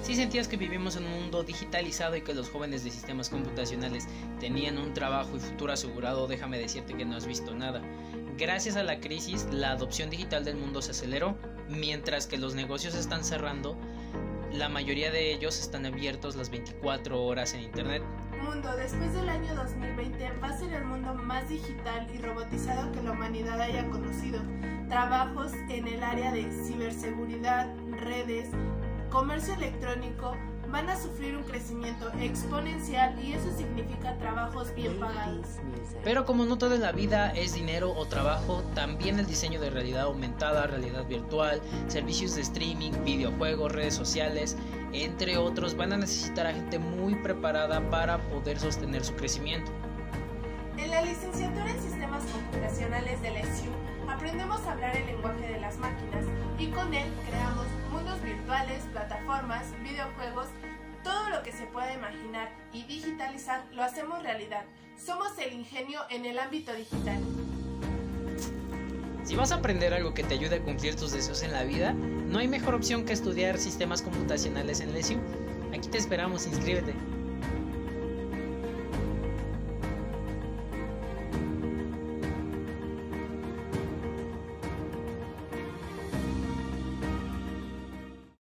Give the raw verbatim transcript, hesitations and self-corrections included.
Si sentías que vivimos en un mundo digitalizado y que los jóvenes de sistemas computacionales tenían un trabajo y futuro asegurado, déjame decirte que no has visto nada. Gracias a la crisis, la adopción digital del mundo se aceleró, mientras que los negocios están cerrando, la mayoría de ellos están abiertos las veinticuatro horas en internet. Mundo, después del año dos mil veinte va a ser el mundo más digital y robotizado que la humanidad haya conocido. Trabajos en el área de ciberseguridad, redes, comercio electrónico van a sufrir un crecimiento exponencial y eso significa trabajos bien pagados. Pero como no toda la vida es dinero o trabajo, también el diseño de realidad aumentada, realidad virtual, servicios de streaming, videojuegos, redes sociales, entre otros, van a necesitar a gente muy preparada para poder sostener su crecimiento. En la licenciatura en Sistemas Computacionales de la E S I U aprendemos a hablar el lenguaje de las máquinas y con él creamos mundos virtuales, plataformas, videojuegos, todo lo que se pueda imaginar y digitalizar lo hacemos realidad. Somos el ingenio en el ámbito digital. Si vas a aprender algo que te ayude a cumplir tus deseos en la vida, no hay mejor opción que estudiar sistemas computacionales en la E S I U. Aquí te esperamos, inscríbete.